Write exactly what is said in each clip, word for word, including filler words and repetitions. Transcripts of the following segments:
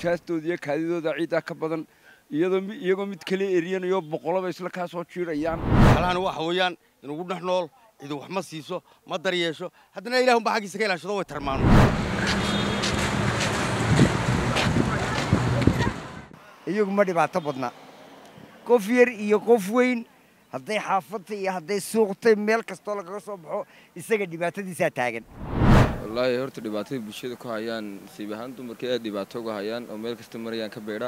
nijaastoodiiyo kaadidooda ciiddaa ka badan iyadoo iyagoo mid kale eriyanayo boqolaba isla ka soo jiirayaan xalahan waxa weeyaan inuu dhex nool cid wax ma siiso ma daryeesho haddana ilaahun baa xaqiisa ka ilaashado way tarmaano iyagu ma dhibaato badna qof yar iyo qof weyn hadday xaafadta iyo hadday suuqtay meel kastoo lagaga soo baxo isaga dhibaatadiisaa taagan wallaahi horta dhibaatada bulshada ku hayaan nasiib ahaan dumarka aad dhibaato uga hayaan oo meel kasta marayaan ka beedha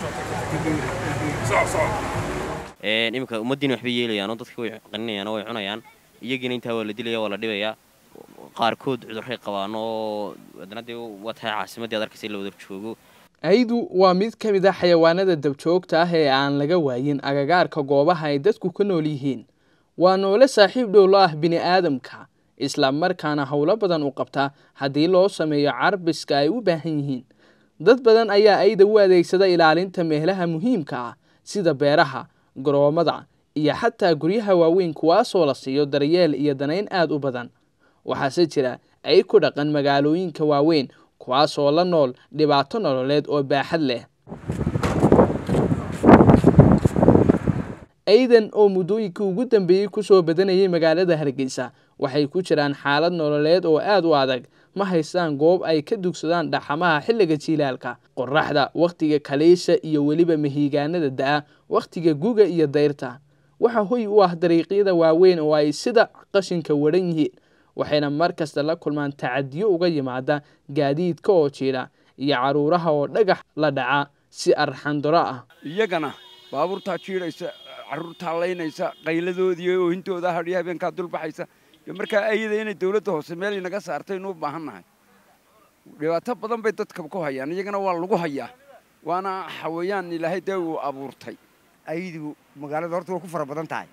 een imika ummadina waxba yeelayaan oo dadka way qaninayaan oo way cunayaan iyagina inta waa la dilayaa waa la dhibayaa qaarkood cudurray qabaan oo wadnadii waa tahay caasimadii adarkaysa la wada joogo aydu waa mid ka mid ah xayawaanada dabjoogta ah ee aan laga waayin agagaarka goobaha ay dadku ka nool yihiin waa noole saaxiib dhow la ah bini'aadamka isla markaana howlo badan u qabta haddii loo sameeyo carbiska ay u baahan yihiin dad badan ayaa ayda u adeegsada ilaalinta meelaha muhiimka ah sida beeraha garoomada iyo xataa guryaha waaweyn kuwaasoo la siiyo daryeel iyo danayn aad u badan waxaase jira ay ku dhaqan magaalooyinka waaweyn kuwaasoo la nool dhibaato nololeed oo baaxad leh aydan oo muddooyinkii ugu dambeeyey kusoo badanayay magaalada Hargeysa waxay ku jiraan xaalad nololeed oo aad u adag ma haystaan goob ay ka dugsadaan dhaxamaha xilliga jiilaalka qorraxda waqtiga kaleesha iyo weliba mahiigaanada daa waqtiga guga iyo dayrta waxa hoy u ah dariiqyada waaweyn oo ay sida qashinka waran yihiin waxayna markasta la kulmaan tacadiyo uga yimaada gaadiidka oo jiila iyo caruuraha oo dhagax la dhaca si arxan daro ah iyagana baabuurta jiiraysa caruurta leynaysa qayladoodii oo intooda hadhiya habeenka dul baxaysa marka ayada inay dawladda hoose meel inaga saartay inuu baahanahay dhibaato badan bay dadka ku hayaan iyagana waa lagu hayaa waana xawayaan ilaahay dee uu abuurtay aydu magaalada horta way ku fara badan tahay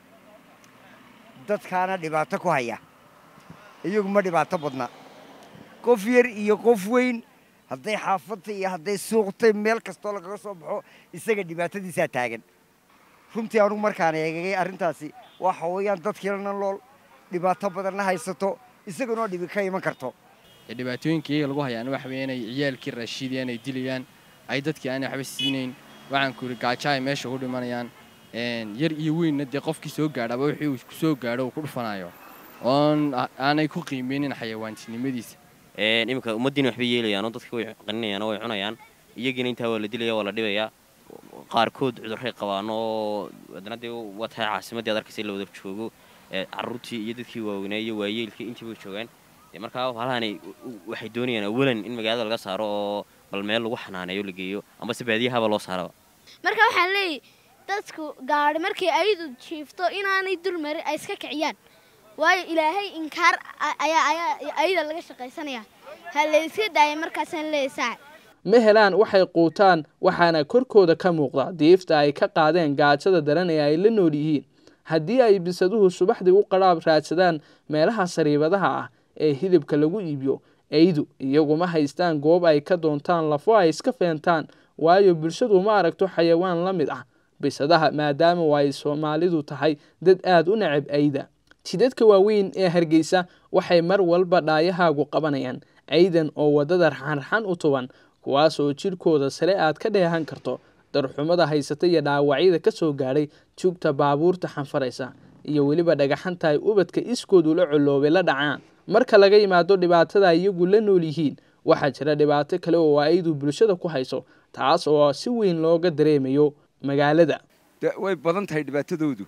dadkaana dhibaato ku haya iyagu ma dhibaato badna qof yar iyo qof weyn hadday xaafadta iyo hadday suuqtay meel kastoo lagaga soo baxo isaga dhibaatadiisaa taagan runtii anugu markaan eegay arrintaasi waa xawayaan dadkiina lool dhibaato badanna haysato isaguna dhibi ka iman karto dhibaatooyinkii lagu hayaan waxa weeyaan ay ciyaalkii raashiideen ay dilayaan ay dadkii aan waxba siinayn waxaan ku ri gaajaay meesha u dhimanayaan een yar iyo weynna de qofkii soo gaadhaba wixii uu ku soo gaadho ku dhufanayo oon aanay ku qiimeynin xayawaantinimadiisa een imika ummadina waxba yeelayaan oo dadka way qaninayaan oo way cunayaan iyagina inta waa la dilayaa waa la dhibayaa qaarkood cudurray qabaan oo wadnadii waa tahay caasimadii adarkaysa la wada joogo caruurtii iyo dadkii waaweynaa iyo waayeelkii intii way joogaan markaa halahani waxay doonayaan awalan in magaalada laga saaro oo bal meel lagu xanaaneeyo la geeyo ama si baadiyahaba loo saaraba marka waxaan leeyahay dadku gaari markii aydu jiifto inaanay dul marin ay iska kiciyaan waayo ilaahay inkaar ayaa ayaa ayda laga shaqaysanaya hal la iska daayay markaasaan leeyahay ma helaan waxay quutaan waxaana korkooda ka muuqda diifta ay ka qaadeen gaajada daran ee ay la nool yihiin haddii ay bisaduhu subaxdii u qaraab raadsadaan meelaha sariibadaha ah ee hidibka lagu iibiyo aydu iyagu ma haystaan goob ay ka doontaan lafo ay iska feentaan waayo bulshadu ma aragto xayawaan la mid ah bisadaha maadaama ay Soomaalidu tahay dad aad u neceb ayda jidadka waaweyn ee Hargeysa waxay mar walba dhaayahaagu qabanayaan aydan oo wadada raxan u tuban kuwaas oo jirkooda sare aad ka dheehan karto darxumada haysata iyo dhaawacyada ka soo gaaray jugta baabuurta xanfaraysa iyo weliba dhagaxanta ay ubadka iskoodu la coloobay la dhacaan marka laga yimaado dhibaatada iyagu la nool yihiin waxa jira dhibaato kale oo aydu bulshada ku hayso taas oo si weyn looga dareemayo magaalada way badan tahay dhibaatadoodu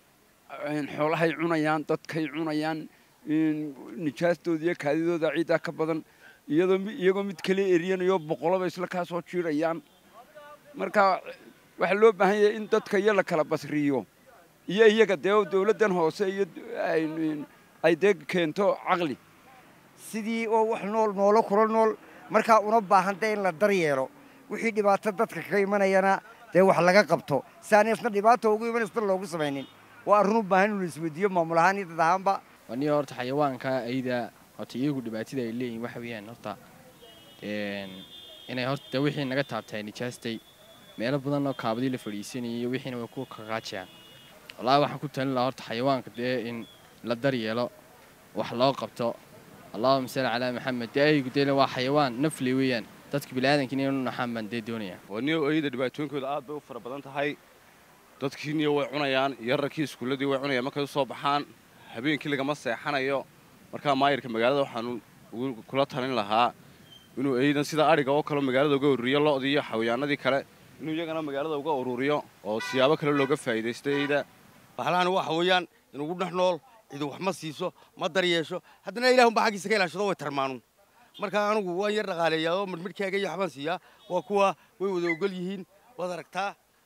xoolahay cunayaan dadkay cunayaan nijaastoodiiyo kaadidooda ciiddaa ka badan iyadoo iyagoo mid kale eriyanayo boqolaba isla ka soo jiirayaan marka waxa loo baahan yahay in dadka iyo la kala basriyo iyo iyaga dee dawladdan hoose iyo ay dee keento caqli sidii oo wax nool noolo kula nool markaa una baahantay in la daryeelo wixii dhibaato dadka ka imanayana dee wax laga qabto saanaysan dhibaato ugu imanaysa loogu samaynin waa arrin u baahan in la isweydiiyo maamul ahaan iyo dad ahaanba waniyo horta xayawaanka ayda horta iyagu dhibaatada ay leeyihiin waxa weeyaan horta een inay horta wixii naga taabtay nijaastay meelo badan oo kaabadii la fadhiisanayay wixiina way ku kaqaajiyaan wallaahi waxaan ku talin lahaa horta xayawaanka dee in la daryeelo wax loo qabto اللهم صل على محمد دايق دينا waa xayawaan nafli weeyaan dadka bilaadanka inay u naxaan baan dee doonaya waniyo ayda dhibaatooyinkooda aad bay u fara badan tahay dadkiiniyo way cunayaan yararkii iskuuladii way cunayaan markay soo baxaan habeenkii lagama seexanayo markaa maayirka magaalada waxaan kula talin lahaa inuu aydan sida ariga oo kale magaalada uga ururiyo lo'dii iyo xayawaanadii kale inuu iyagana magaalada uga ururiyo oo siyaabo kale looga faa'iideysto ayda bahalahan waxa weeyaan inuu ku dhex nool cid wax ma siiso ma daryeesho haddana ilaahun baa xaqiisa ka ilaashado way tarmaanun marka anigu waan yar dhaqaaleeyaa oo midmidkaaga iyo waxbaan siiyaa waa kuwa way wada ogol yihiin waad aragtaa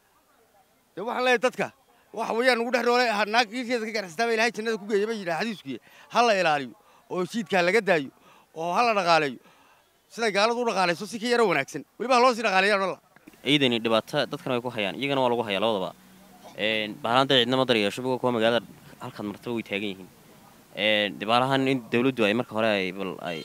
dee waxaan leeyahay dadka waxa weeyaan ugu dhex noolay naag iirkeeda ka ganacsataa ilaahay jannada ku geeyay bay yidhaha xadiiskuye ha la ilaaliyo oo shiidkaa laga daayo oo ha la dhaqaaleeyo siday gaaladu u dhaqaalayso si ka yaro wanaagsan weliba ha loo sii dhaqaaleeyaa dhalla ciidani dhibaato dadkan way ku hayaan iyagana waa lagu hayaa labadaba bahalaanta cidna ma daryeesho buga kuwa magaalada halkaad martaba way taagan yihiin dhibaalahan in dawladdu ay marka hore ay bal ay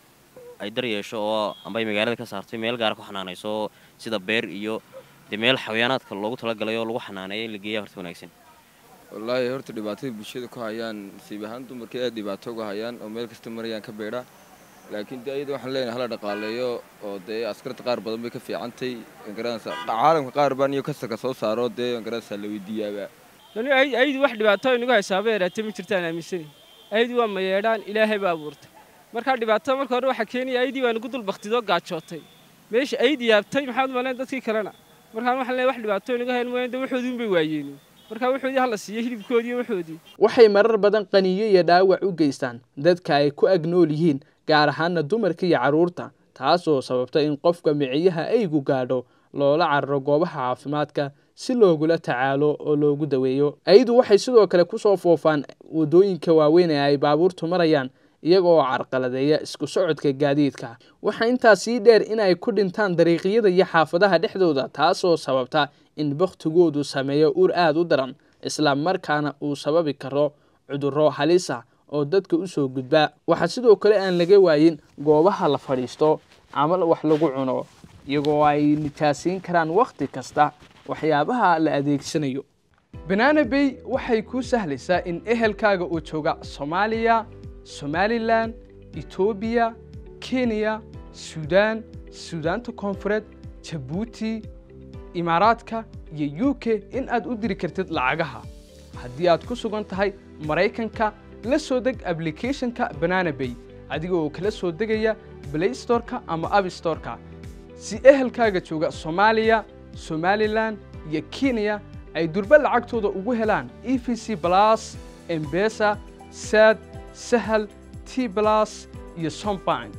ay daryeesho oo amba ay magaalada ka saartay meel gaar ku xanaanayso sida beer iyo de meel xayawaanaadka loogu talagalay oo lagu xanaaneeyo in la geeyo horta wanaagsan wallaahi horta dhibaatada bulshada ku hayaan nasiib ahaan dumarkii aad dhibaato uga hayaan oo meel kasta marayaan ka beedha laakiin dee iyada waxaan leenahay hala dhaqaaleeyo oo dee askarta qaar badan bay ka fiicantay garanaysa caalamka qaar baan iyo kasarka soo saaro dee garanaysa la weydiiyaaba yani aydu wax dhibaato inagu haysaaba yaraatay ma jirtaan aaminsani aydu waa mayeedhaan ilaahay baa abuurtay markaa dhibaatada marka hore waxaa keenaya aydii baa nagu dul baktidoo gaajootay meesha aydi yaabtay maxaad maleen dadkii kalena markaan waxaan leeyahay wax dhibaato inagu hayn mooyaan dee waxoodii unbay waayeen markaa waxoodii hala siiyo hilibkoodii iyo waxoodii waxay marar badan qaniyo iyo dhaawac u geystaan dadka ay ku agnool yihiin gaar ahaana dumarka iyo carruurta taasoo sababta in qofka miciyaha aygu gaadho loola cararo goobaha caafimaadka si loogula tacaalo oo loogu daweeyo aydu waxay sidoo kale ku soo foofaan waddooyinka waaweyn ee ay baabuurtu marayaan iyaga oo carqaladeeya isku socodka gaadiidka waxaa intaas sii dheer in ay ku dhintaan dariiqyada iyo xaafadaha dhexdooda taasoo sababta in bakhtigoodu sameeyo ur aad u daran isla markaana uu sababi karo cudurro halisa oo dadka u soo gudbaa waxaa sidoo kale aan laga waayin goobaha la fadhiisto ama wax lagu cuno iyagoo ay nijaasiin karaan wakhti kasta waxyaabaha la adeegsanayo Banana Bay waxay ku sahlaysaa in ehelkaaga uu jooga Soomaaliya, Somaliland, Ethiopia, Kenya, Sudan, Suudaanta Koonfureed, Djibouti, Imaaraadka iyo U K in aad u diri kartid lacagaha haddii aad ku sugan tahay Mareykanka la soo deg applicationka Banana Bay adiga oo kala soo degaya Play Store-ka ama App Store-ka si ehelkaaga jooga Soomaaliya, Somaliland iyo Kenya ay durba lacagtooda ugu helaan E V C Plus, M-Pesa, Sad, Sahal, T Plus iyo Sombank.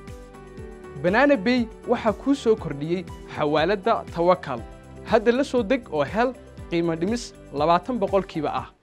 Banana Bay waxa ku soo kordhiyay xawaalada Tawakkal. Hadda la soo deg oo hel qiimo dhimis labaatan boqolkiiba ah.